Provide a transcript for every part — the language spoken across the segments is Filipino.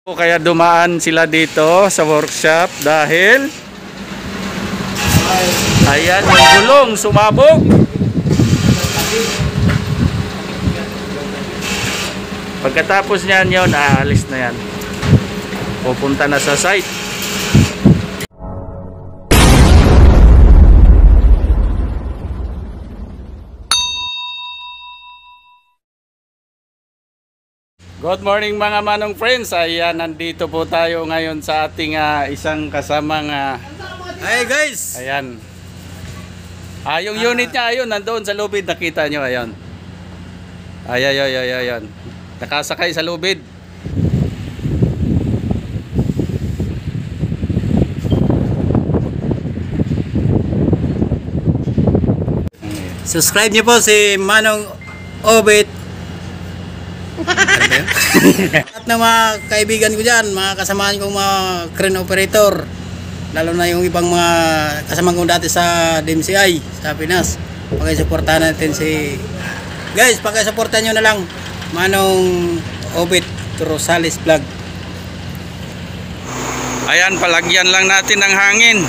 Kaya dumaan sila dito sa workshop dahil ayan yung gulong sumabog. Pagkatapos niyan yun, aalis na yan. Pupunta na sa site. Good morning mga manong friends. Ayan, nandito po tayo ngayon sa ating isang kasamang Hey guys! ayan. Yung unit niya ayun, nandoon sa lubid, nakita nyo, ayun. Ayun. Nakasakay sa lubid. Subscribe niyo po si Manong Obit. At na mga kaibigan ko dyan, mga kasamaan kong mga crane operator, lalo na yung ibang mga kasamaan ko dati sa DMCI sa Pinas, pakisuportahan natin si guys, pakisuportahan nyo na lang Manong Obit Rosales Vlog. Ayan, palagyan lang natin ng hangin.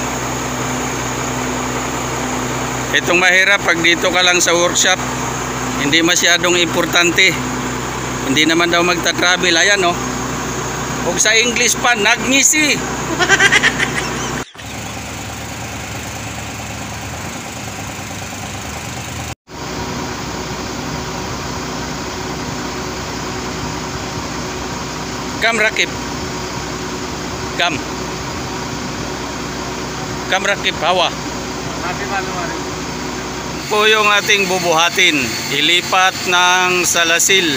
Itong mahirap pag dito ka lang sa workshop, hindi masyadong importante. Hindi naman daw magta-travel. Ayan o. Huwag sa English pa, nagngisi. Kam rakip. Kam rakip, hawa. Po yung ating bubuhatin. Ilipat ng salasil.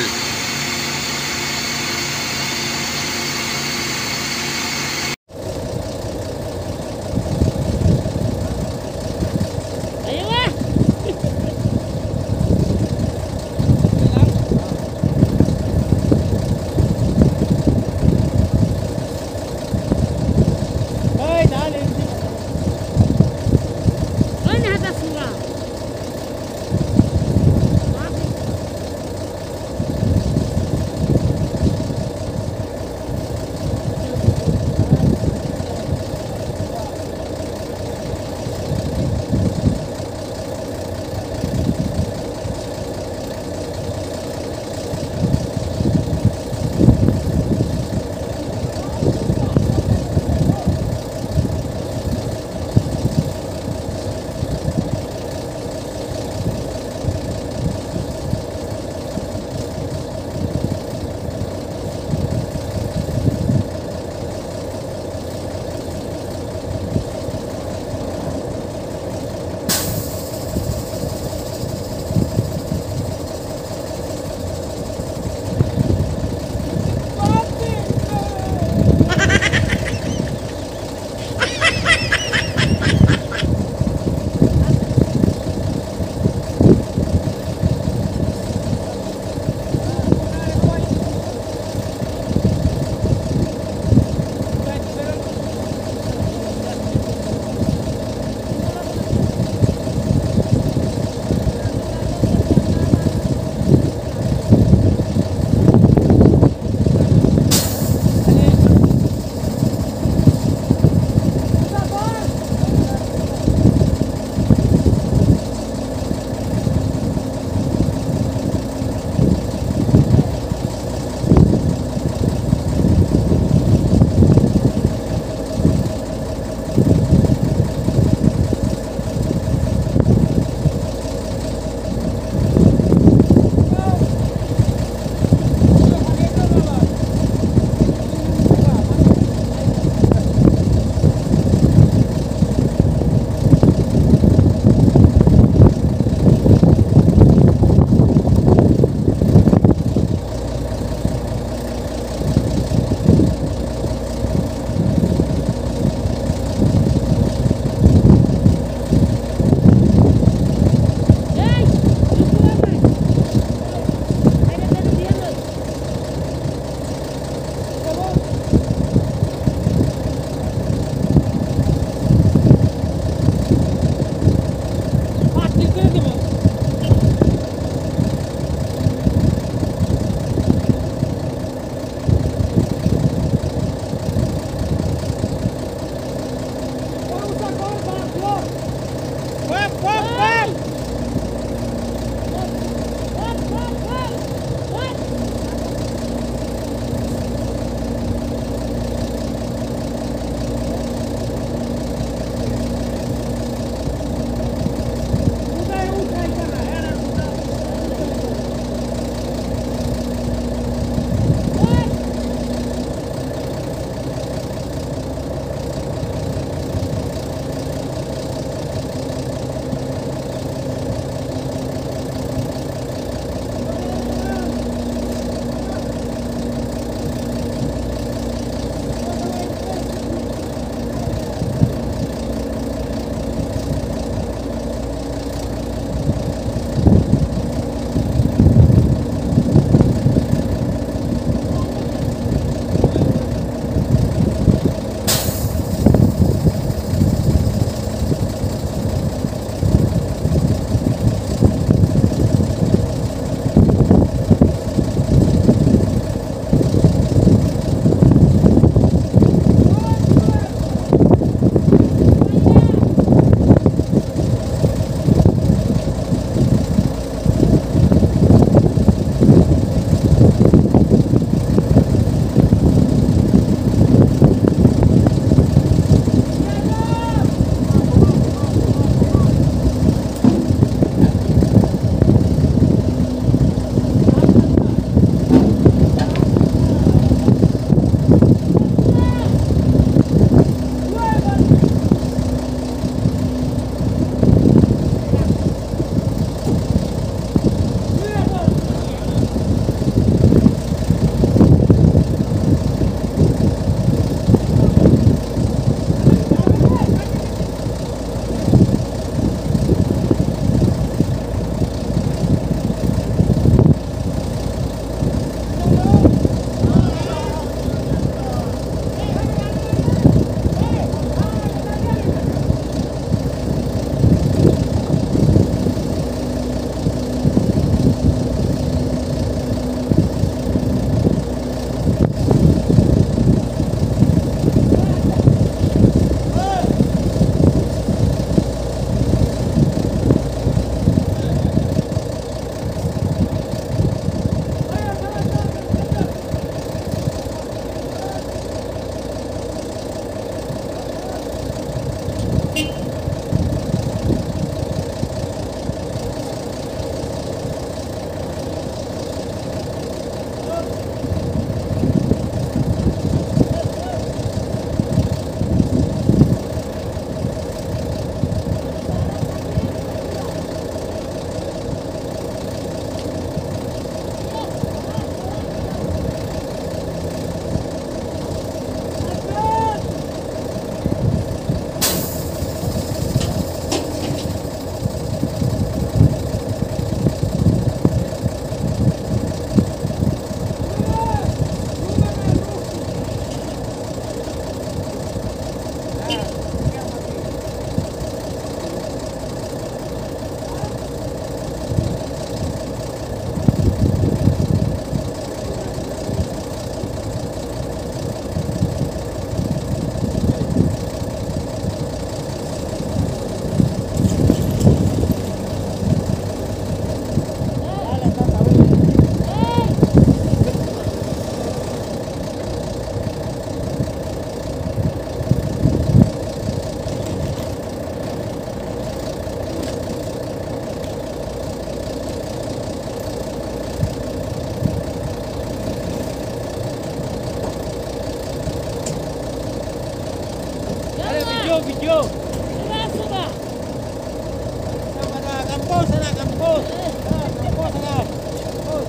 video. Suka. Sama na kampus, sana kampus. Kampus sana. Kampus.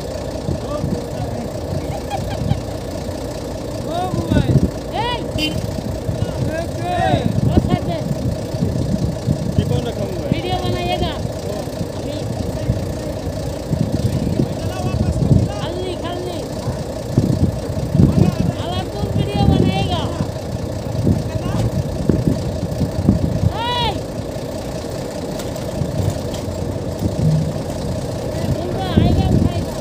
Oh boy. Hey. Okay. What's happened? Video बनाइएगा अभी खाली अलग वीडियो बनाएगा आएगा उठाएगा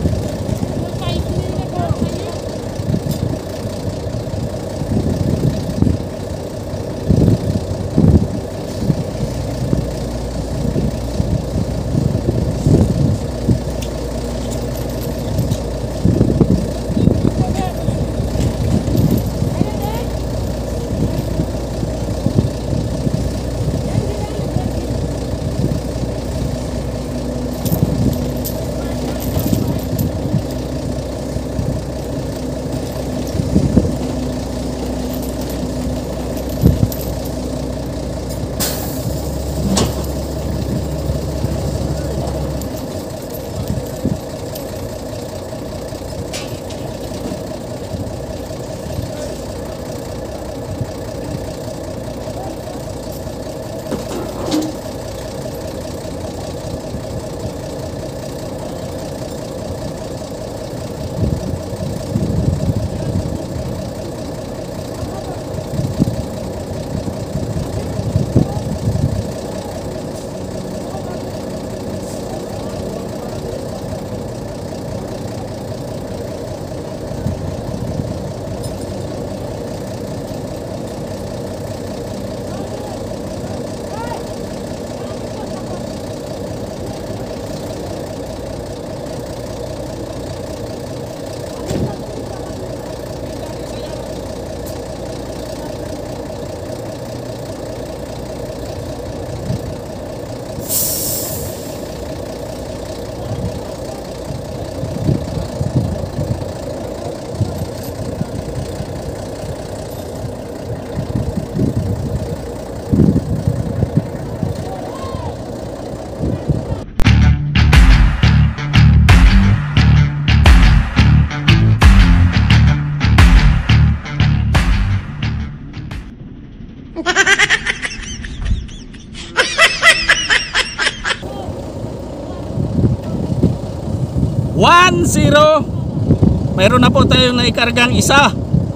Zero. Mayroon na po tayong naikargang isa.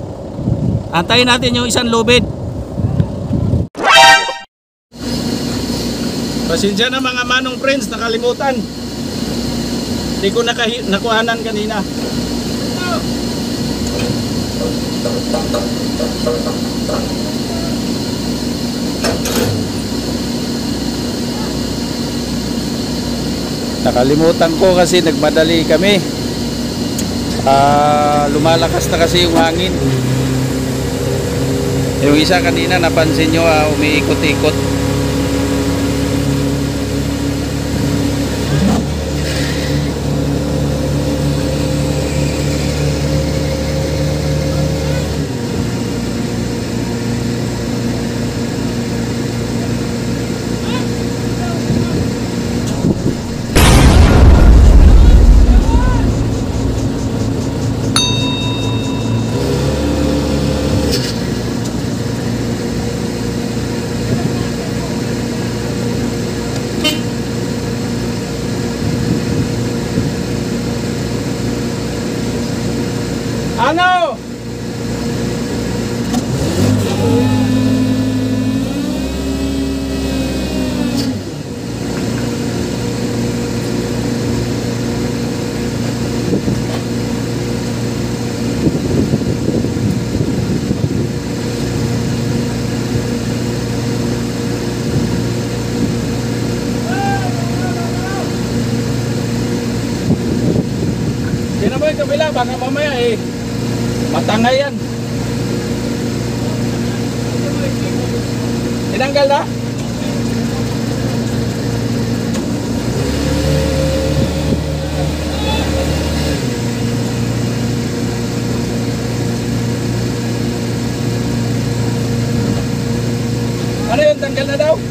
Antayin natin yung isang lubid. Pasensya na mga manong friends, nakalimutan. Hindi ko nakuhanan kanina. Nakalimutan ko kasi nagmadali kami. Lumalakas na kasi yung hangin. Yung isa kanina napansin nyo, umiikot-ikot. Ano? Sino ba yung kabila? Baka mamaya matangay yan. Tinanggal na? Ano yun? Tanggal na daw?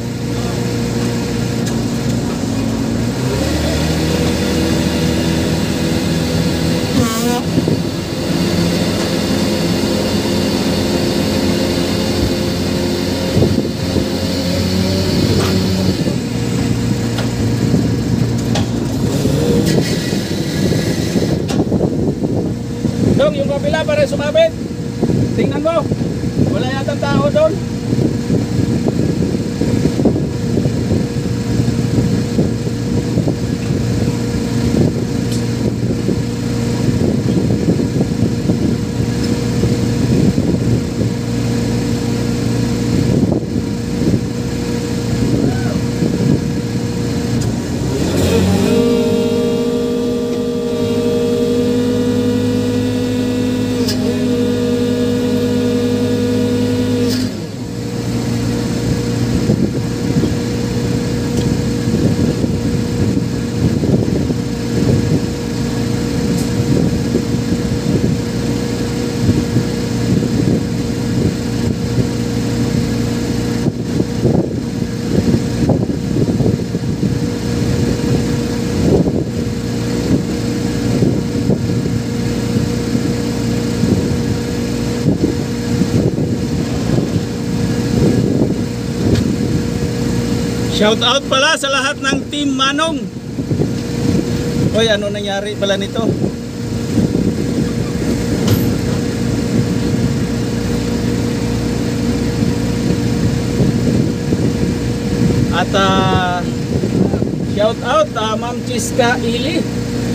Dong, yung kabila para sumabit. Tingnan mo. Wala yatang tao doon. Shout out pala sa lahat ng Team Manong. Hoy, ano nangyari pala nito? At shout out Ma'am Chiska Ili.